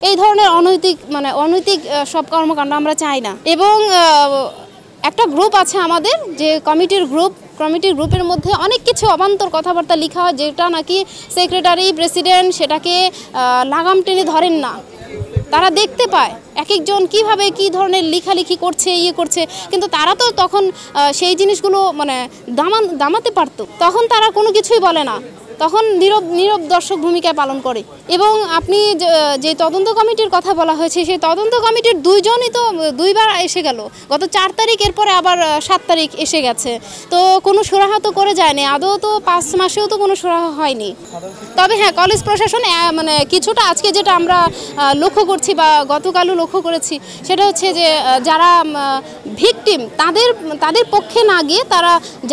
এই ধরনের অনৈতিক সব কর্মকাণ্ড আমরা চাই না। এবং একটা গ্রুপ আছে আমাদের, যে কমিটির গ্রুপের মধ্যে অনেক কিছু অবান্তর কথাবার্তা লেখা হয়, যেটা নাকি সেক্রেটারি প্রেসিডেন্ট সেটাকে লাগাম টেনে ধরেন না। তারা দেখতে পায় এক একজন কীভাবে কী ধরনের লেখালেখি করছে, করছে, কিন্তু তারা তো তখন সেই জিনিসগুলো দামাতে পারতো। তখন তারা কোনো কিছুই বলে না, তখন নীরব দর্শক ভূমিকায় পালন করে। এবং আপনি যে তদন্ত কমিটির কথা বলা হয়েছে, সেই তদন্ত কমিটির দুইজনই তো দুইবার এসে গেল, গত 4 তারিখ, এরপরে আবার 7 তারিখ এসে গেছে। তো কোনো সুরাহা তো করে যায়নি, আদৌ তো 5 মাসেও তো কোনো সুরাহা হয়নি। তবে হ্যাঁ, কলেজ প্রশাসন কিছুটা আজকে যেটা আমরা লক্ষ্য করছি বা গতকালও লক্ষ্য করেছি, সেটা হচ্ছে যে যারা ভিকটিম তাদের পক্ষে না গিয়ে তারা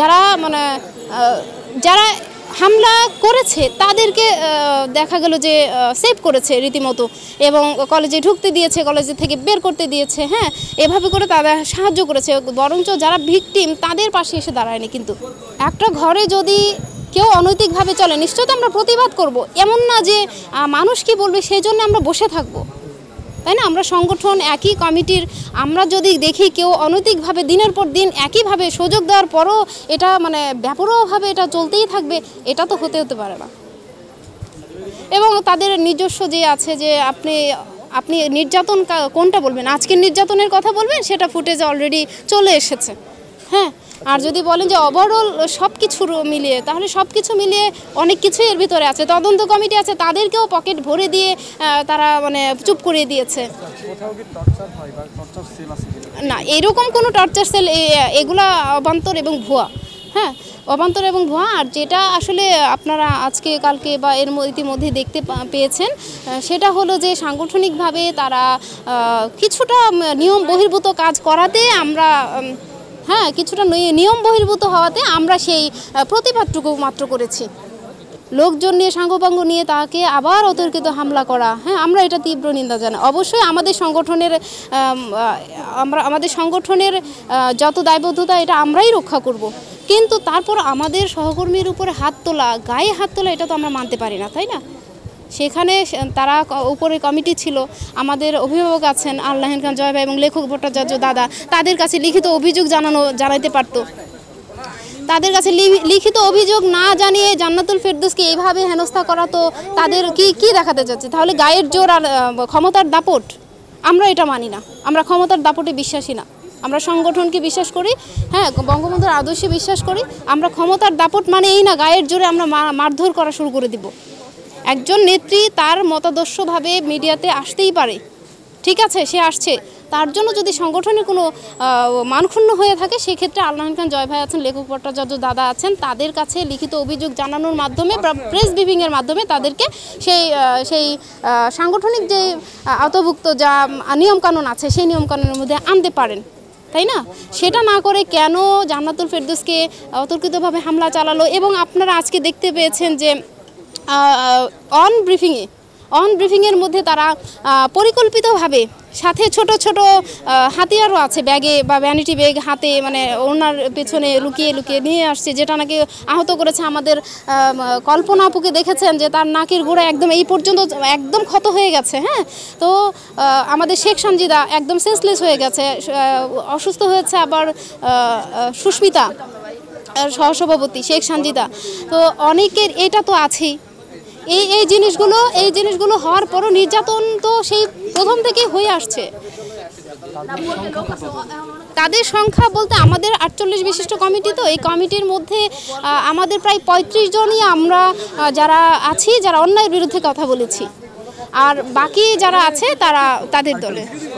যারা হামলা করেছে তাদেরকে দেখা গেল যে সেভ করেছে রীতিমতো, এবং কলেজে ঢুকতে দিয়েছে, কলেজে থেকে বের করতে দিয়েছে। হ্যাঁ, এভাবে করে তারা সাহায্য করেছে, বরঞ্চ যারা ভিকটিম তাদের পাশে এসে দাঁড়ায়নি। কিন্তু একটা ঘরে যদি কেউ অনৈতিকভাবে চলে, নিশ্চয়ই তো আমরা প্রতিবাদ করব। এমন না যে মানুষ কি বলবে সেই জন্য আমরা বসে থাকবো, তাই না? আমরা সংগঠন একই কমিটির, আমরা যদি দেখি কেউ অনৈতিকভাবে দিনের পর দিন একইভাবে সুযোগ দেওয়ার পরও এটা ব্যাপকভাবে এটা চলতেই থাকবে, এটা তো হতে পারে না। এবং তাদের নিজস্ব যে আছে, যে আপনি নির্যাতন কোনটা বলবেন, আজকের নির্যাতনের কথা বলবেন, সেটা ফুটেজে অলরেডি চলে এসেছে। হ্যাঁ, আর যদি বলেন যে ওভারঅল সব কিছু মিলিয়ে, তাহলে সব কিছু মিলিয়ে অনেক কিছুই এর ভিতরে আছে। তদন্ত কমিটি আছে, তাদেরকেও পকেট ভরে দিয়ে তারা চুপ করিয়ে দিয়েছে। না, এরকম কোনো টর্চার সেল, এগুলা অবান্তর এবং ভুয়া। হ্যাঁ, অবান্তর এবং ভুয়া। আর যেটা আসলে আপনারা আজকে কালকে বা এর ইতিমধ্যে দেখতে পেয়েছেন, সেটা হলো যে সাংগঠনিকভাবে তারা কিছুটা নিয়ম বহির্ভূত কাজ করাতে আমরা কিছুটা নিয়ম বহির্ভূত হওয়াতে আমরা সেই প্রতিবাদটুকু মাত্র করেছি। লোকজন নিয়ে, সাঙ্গপাঙ্গ নিয়ে তাকে আবার অতর্কিত হামলা করা, হ্যাঁ, আমরা এটা তীব্র নিন্দা জানাই। অবশ্যই আমাদের সংগঠনের যত দায়বদ্ধতা, এটা আমরাই রক্ষা করব, কিন্তু তারপর আমাদের সহকর্মীর উপরে গায়ে হাত তোলা, এটা তো আমরা মানতে পারি না, তাই না? সেখানে তারা উপরে কমিটি ছিল, আমাদের অভিভাবক আছেন আল্লাহিন খান জয় ভাই এবং লেখক ভট্টাচার্য দাদা, তাদের কাছে লিখিত অভিযোগ জানাইতে পারতো। তাদের কাছে লিখিত অভিযোগ না জানিয়ে জান্নাতুল ফেরদৌসকে এইভাবে হেনস্থা করা, তো তাদের কি দেখাতে চাচ্ছে? তাহলে গায়ের জোর আর ক্ষমতার দাপট? আমরা এটা মানি না, আমরা ক্ষমতার দাপটে বিশ্বাসী না। আমরা সংগঠনকে বিশ্বাস করি, হ্যাঁ, বঙ্গবন্ধুর আদর্শে বিশ্বাস করি। আমরা ক্ষমতার দাপট মানে এই না গায়ের জোরে আমরা মারধর করা শুরু করে দিব। একজন নেত্রী তার মতাদর্শভাবে মিডিয়াতে আসতেই পারে, ঠিক আছে, সে আসছে, তার জন্য যদি সংগঠনের কোনো মানক্ষুণ্ণ হয়ে থাকে, সেক্ষেত্রে আল্লাহিন খান জয় ভাই আছেন, লেখক ভট্টাচার্য দাদা আছেন, তাদের কাছে লিখিত অভিযোগ জানানোর মাধ্যমে, প্রেস ব্রিফিংয়ের মাধ্যমে তাদেরকে সেই সাংগঠনিক যে আওতাভুক্ত যা নিয়মকানুন আছে, সেই নিয়মকানুনের মধ্যে আনতে পারেন, তাই না? সেটা না করে কেন জান্নাতুল ফেরদৌসকে অতর্কিতভাবে হামলা চালালো? এবং আপনারা আজকে দেখতে পেয়েছেন যে অন ব্রিফিংয়ের মধ্যে তারা পরিকল্পিতভাবে, সাথে ছোট হাতিয়ারও আছে ব্যাগে বা ভ্যানিটি ব্যাগ হাতে, ওনার পেছনে লুকিয়ে নিয়ে আসছে, যেটা নাকি আহত করেছে আমাদের কল্পনা আপুকে। দেখেছেন যে তার নাকের গোড়া একদম এই পর্যন্ত একদম ক্ষত হয়ে গেছে। হ্যাঁ, তো আমাদের শেখ সানজিদা একদম সেন্সলেস হয়ে গেছে, অসুস্থ হয়েছে। আবার সুস্মিতা সহসভাপতি শেখ সানজিদা, তো অনেকের এটা তো আছেই। এই জিনিসগুলো হওয়ার পরও নির্যাতন তো সেই প্রথম থেকেই হয়ে আসছে। তাদের সংখ্যা বলতে আমাদের 48 বিশিষ্ট কমিটি, তো এই কমিটির মধ্যে আমাদের প্রায় 35 জনই আমরা যারা আছি, যারা অন্যায়ের বিরুদ্ধে কথা বলেছি, আর বাকি যারা আছে তারা তাদের দলে।